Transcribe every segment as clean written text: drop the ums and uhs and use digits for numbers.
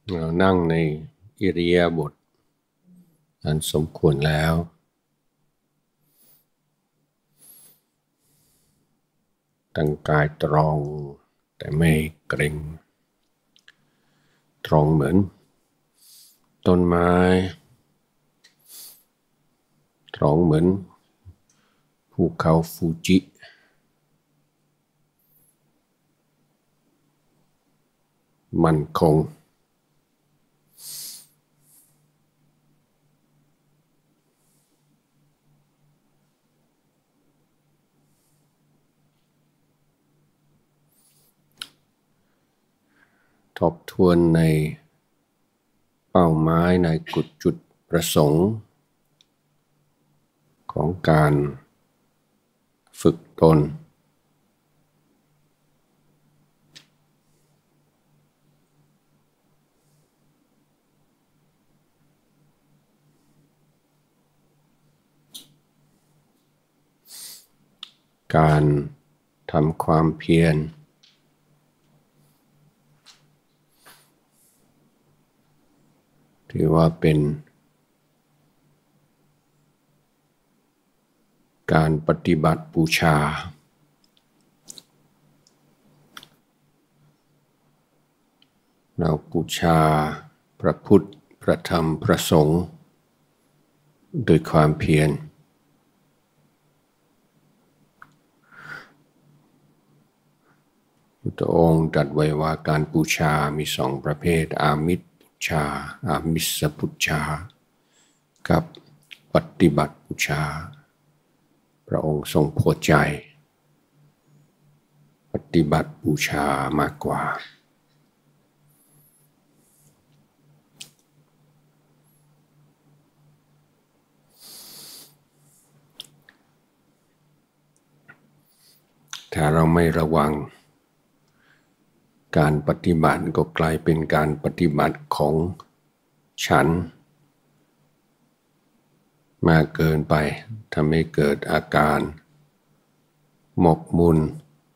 เรานั่งในอิริยาบถอันสมควรแล้วตั้งกายตรงแต่ไม่เกร็งตรงเหมือนต้นไม้ตรงเหมือนภูเขาฟูจิมั่นคงทบทวนในเป้าหมายในจุดประสงค์ของการฝึกตนการทำความเพียรถือว่าเป็นการปฏิบัติบูชาเราบูชาพระพุทธพระธรรมพระสงฆ์โดยความเพียรพุทธองค์ตรัสไว้ว่าการบูชามีสองประเภทอามิสบูชาอามิสบูชากับปฏิบัติบูชาพระองค์ทรงพอใจปฏิบัติบูชามากกว่าถ้าเราไม่ระวังการปฏิบัติก็กลายเป็นการปฏิบัติของฉันมากเกินไปทำให้เกิดอาการหมกมุ่น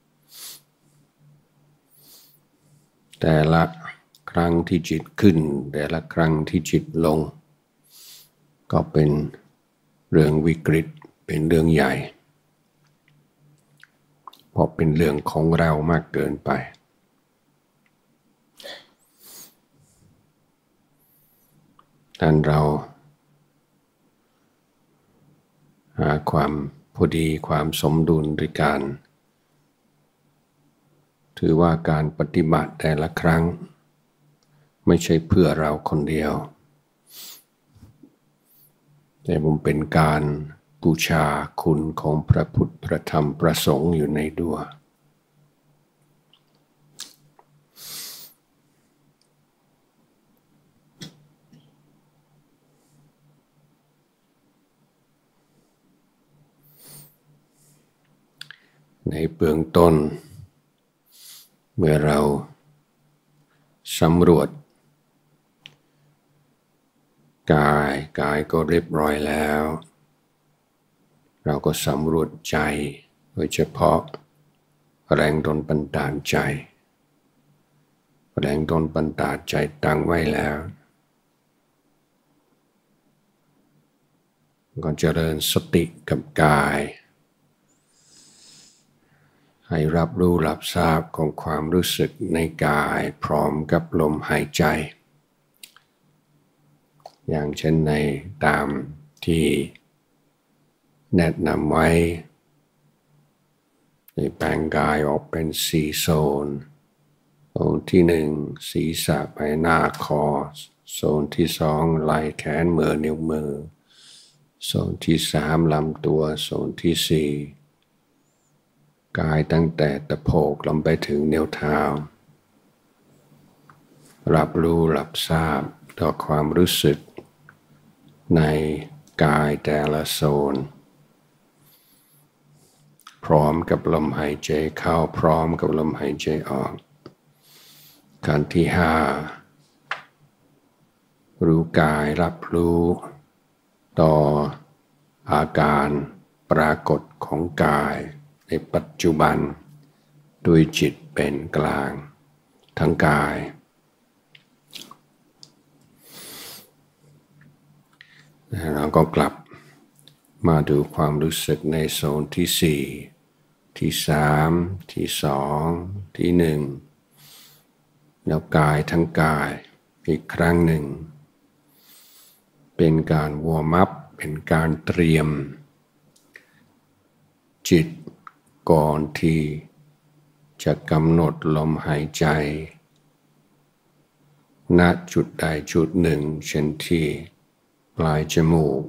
แต่ละครั้งที่จิตขึ้นแต่ละครั้งที่จิตลงก็เป็นเรื่องวิกฤตเป็นเรื่องใหญ่เพราะเป็นเรื่องของเรามากเกินไปท่านเราหาความพอดีความสมดุลด้วยการถือว่าการปฏิบัติแต่ละครั้งไม่ใช่เพื่อเราคนเดียวแต่มันเป็นการบูชาคุณของพระพุทธพระธรรมพระสงฆ์อยู่ในตัวในเบื้องต้นเมื่อเราสำรวจกายก็เรียบร้อยแล้วเราก็สำรวจใจโดยเฉพาะแรงดลบันดาลใจแรงดลบันดาลใจตั้งไว้แล้วก็เจริญสติกับกายให้รับรู้รับทราบของความรู้สึกในกายพร้อมกับลมหายใจอย่างเช่นในตามที่แนะนำไว้ในแบ่งกายออกเป็น4โซนโซนที่1ศีรษะใบหน้าคอโซนที่2ไหล่แขนมือนิ้วมือโซนที่3ลำตัวโซนที่4กายตั้งแต่ตะโพกลงไปถึงนิ้วเท้ารับรู้รับทราบต่อความรู้สึกในกายแต่ละโซนพร้อมกับลมหายใจเข้าพร้อมกับลมหายใจออกขั้นที่5รู้กายรับรู้ต่ออาการปรากฏของกายในปัจจุบันด้วยจิตเป็นกลางทั้งกายเราก็กลับมาดูความรู้สึกในโซนที่สี่ที่สามที่สองที่หนึ่งแล้วกายทั้งกายอีกครั้งหนึ่งเป็นการวอร์มอัพเป็นการเตรียมจิตก่อนที่จะกำหนดลมหายใจณจุดใดจุดหนึ่งเช่นที่ปลายจมูก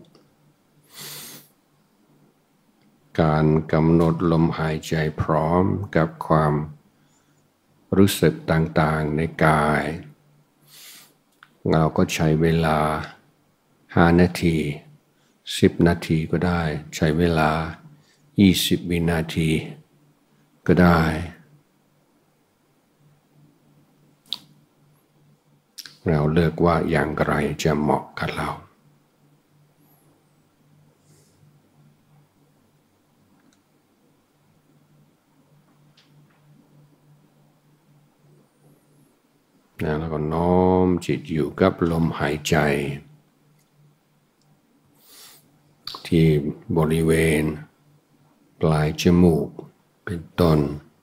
การกำหนดลมหายใจพร้อมกับความรู้สึกต่างๆในกายเราก็ใช้เวลา5 นาที10 นาทีก็ได้ใช้เวลา20 วินาทีก็ได้เราเลือกว่าอย่างไรจะเหมาะกับเราแล้วก็น้อมจิตอยู่กับลมหายใจที่บริเวณปลายจมูกเป็นต้น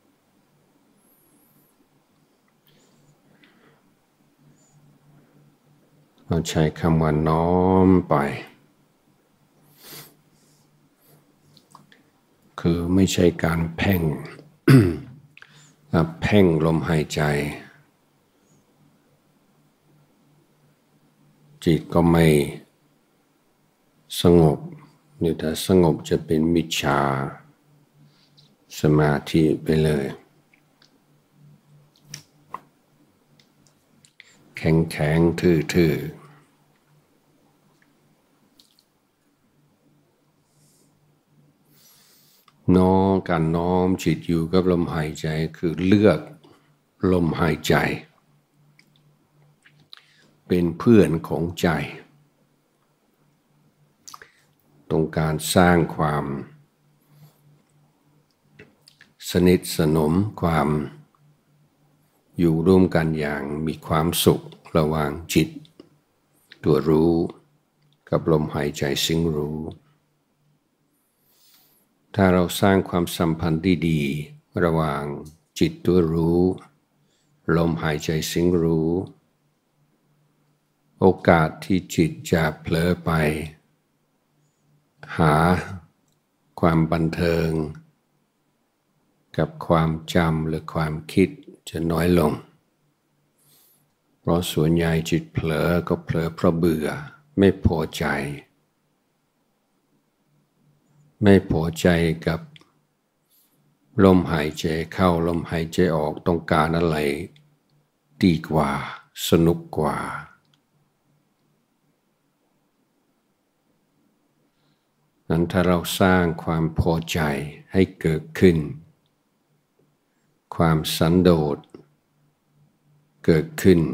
เราใช้คำว่าน้อมไปคือไม่ใช่การเพ่ง เพ่งลมหายใจจิตก็ไม่สงบนี่ถ้าสงบจะเป็นมิจฉาสมาธิไปเลยแข็งแข็งทื่อน้อมการน้อมจิตอยู่กับลมหายใจคือเลือกลมหายใจเป็นเพื่อนของใจต้องการสร้างความสนิทสนมความอยู่ร่วมกันอย่างมีความสุขระหว่างจิตตัวรู้กับลมหายใจสิ่งรู้ถ้าเราสร้างความสัมพันธ์ที่ดีระหว่างจิตตัวรู้ลมหายใจสิ่งรู้โอกาสที่จิตจะเผลอไปหาความบันเทิงกับความจำหรือความคิดจะน้อยลงเพราะส่วนใหญ่จิตเผลอก็เผลอเพราะเบื่อไม่พอใจกับลมหายใจเข้าลมหายใจออกต้องการอะไรดีกว่าสนุกกว่านั้นถ้าเราสร้างความพอใจให้เกิดขึ้นความสันโดษเกิดขึ้น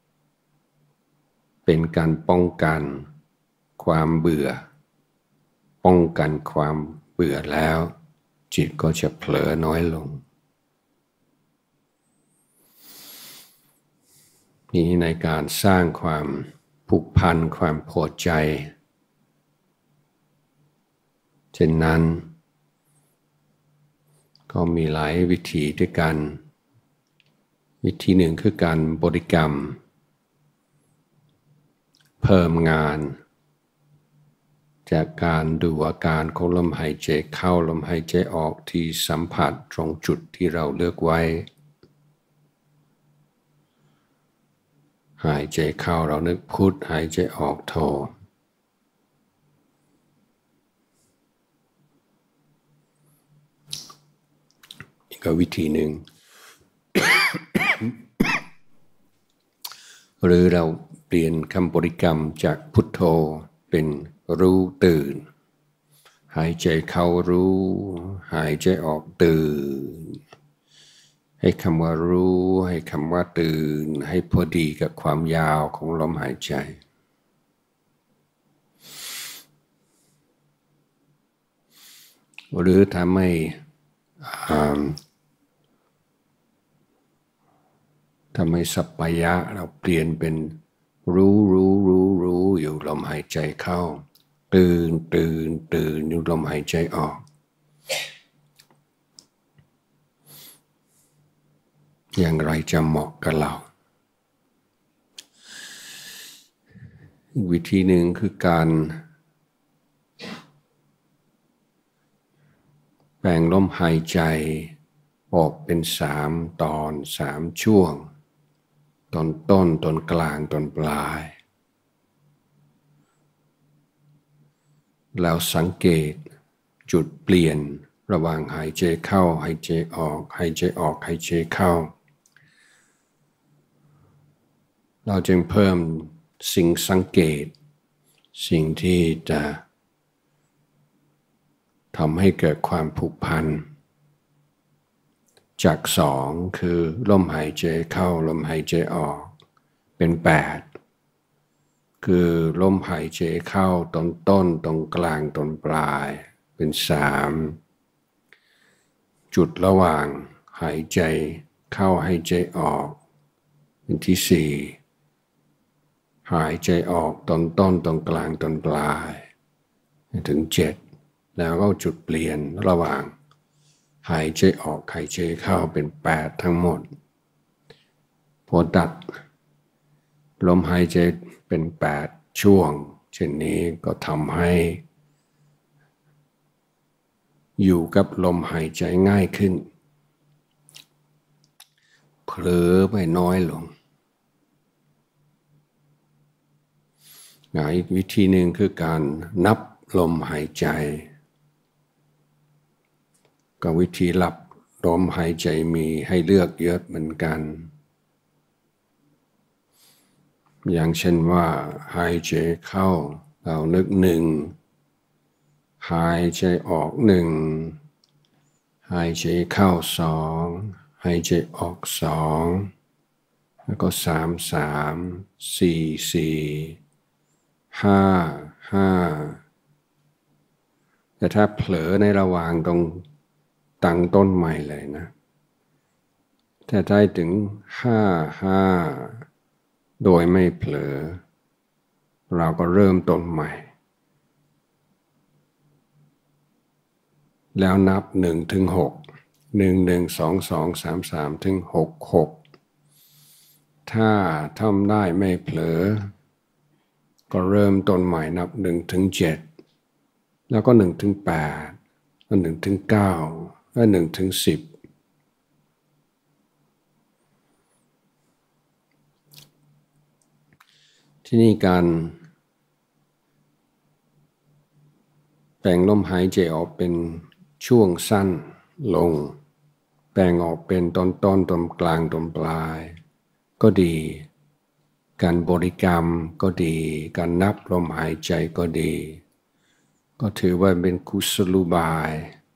เป็นการป้องกันความเบื่อป้องกันความเบื่อแล้วจิตก็จะเผลอน้อยลงนี้ในการสร้างความผูกพันความพอใจเช่นนั้นก็มีหลายวิธีด้วยกันวิธีหนึ่งคือการบริกรรมเพิ่มงานจากการดูอาการของลมหายใจเข้าลมหายใจออกที่สัมผัสตรงจุดที่เราเลือกไว้หายใจเข้าเรานึกพุทหายใจออกโธอีกวิธีหนึ่ง หรือเราเปลี่ยนคำบริกรรมจากพุทโธเป็นรู้ตื่นหายใจเข้ารู้หายใจออกตื่นให้คำว่ารู้ให้คำว่าตื่นให้พอดีกับความยาวของลมหายใจหรือถ้าไม่สัปปายะเราเปลี่ยนเป็นรู้อยู่ลมหายใจเข้าตื่นอยู่ลมหายใจออกอย่างไรจะเหมาะกับเราอีกวิธีหนึ่งคือการแบ่งลมหายใจออกเป็น3 ตอน3 ช่วงตอนต้นตอนกลางตอนปลายแล้วสังเกตจุดเปลี่ยนระหว่างหายใจเข้าหายใจออกหายใจออกหายใจเข้าเราจึงเพิ่มสิ่งสังเกตสิ่งที่จะทำให้เกิดความผูกพันจาก2คือลมหายใจเข้าลมหายใจออกเป็น8คือลมหายใจเข้าตอนต้นตรงกลางตอนปลายเป็น3จุดระหว่างหายใจเข้าหายใจออกเป็นที่4หายใจออกตอนต้นตรงกลางตอนปลายถึง7แล้วก็จุดเปลี่ยนระหว่างหายใจออกหายใจเข้าเป็น8ทั้งหมดพอตัดลมหายใจเป็น8ช่วงเช่นนี้ก็ทำให้อยู่กับลมหายใจง่ายขึ้นเผลอไปน้อยลงอีกวิธีหนึ่งคือการนับลมหายใจก็วิธีนับลมหายใจมีให้เลือกเยอะเหมือนกันอย่างเช่นว่าหายใจเข้าเรานึก1หายใจออก1หายใจเข้า2หายใจออก2แล้วก็3 4 5 แต่ถ้าเผลอในระหว่างตรงตั้งต้นใหม่เลยนะถ้าได้ถึง5 โดยไม่เผลอเราก็เริ่มต้นใหม่แล้วนับ1 ถึง 6 1 1 2 2 3 3 ถึง 6 ถ้าทำได้ไม่เผลอก็เริ่มต้นใหม่นับ1 ถึง 7แล้วก็1 ถึง 8แล้ว1 ถึง 9และ1 ถึง 10ที่นี่การแบ่งลมหายใจออกเป็นช่วงสั้นลงแบ่งออกเป็นตอนต้นตอนกลางตอนปลายก็ดีการบริกรรมก็ดีการนับลมหายใจก็ดีก็ถือว่าเป็นกุศโลบาย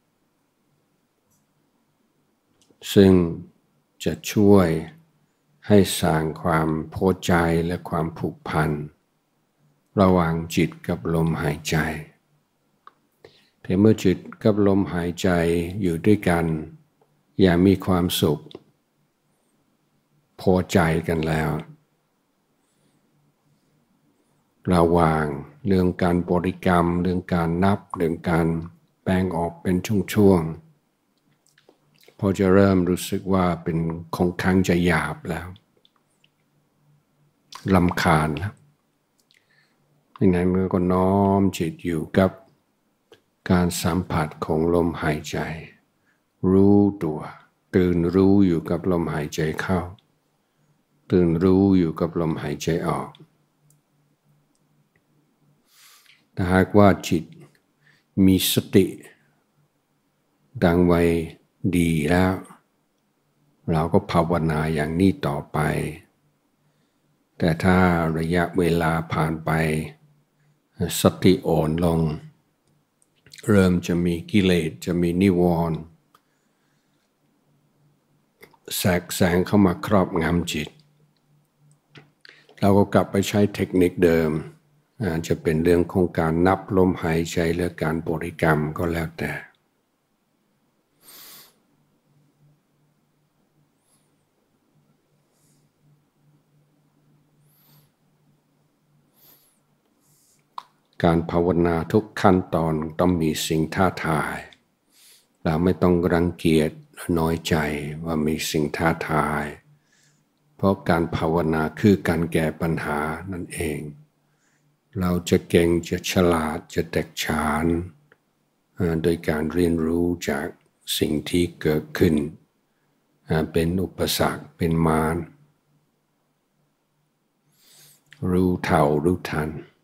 ซึ่งจะช่วยให้สร้างความพอใจและความผูกพันระหว่างจิตกับลมหายใจแต่เมื่อจิตกับลมหายใจอยู่ด้วยกันอย่างมีความสุขพอใจกันแล้วระหว่างเรื่องการบริกรรมเรื่องการนับเรื่องการแบ่งออกเป็นช่วงๆพอจะเริ่มรู้สึกว่าเป็นค่อนข้างจะหยาบแล้วรำคาญแล้วดังนั้นมันก็น้อมจิตอยู่กับการสัมผัสของลมหายใจรู้ตัวตื่นรู้อยู่กับลมหายใจเข้าตื่นรู้อยู่กับลมหายใจออกถ้าหากว่าจิตมีสติดังไว้ดีแล้วเราก็ภาวนาอย่างนี้ต่อไปแต่ถ้าระยะเวลาผ่านไปสติอ่อนลงเริ่มจะมีกิเลสจะมีนิวรณ์แทรกแซงเข้ามาครอบงำจิตเราก็กลับไปใช้เทคนิคเดิมจะเป็นเรื่องของการนับลมหายใจหรือการบริกรรมก็แล้วแต่การภาวนาทุกขั้นตอนต้องมีสิ่งท้าทายเราไม่ต้องรังเกียจน้อยใจว่ามีสิ่งท้าทายเพราะการภาวนาคือการแก้ปัญหานั่นเองเราจะเก่งจะฉลาดจะแตกฉานโดยการเรียนรู้จากสิ่งที่เกิดขึ้นเป็นอุปสรรคเป็นมารรู้เท่ารู้ทัน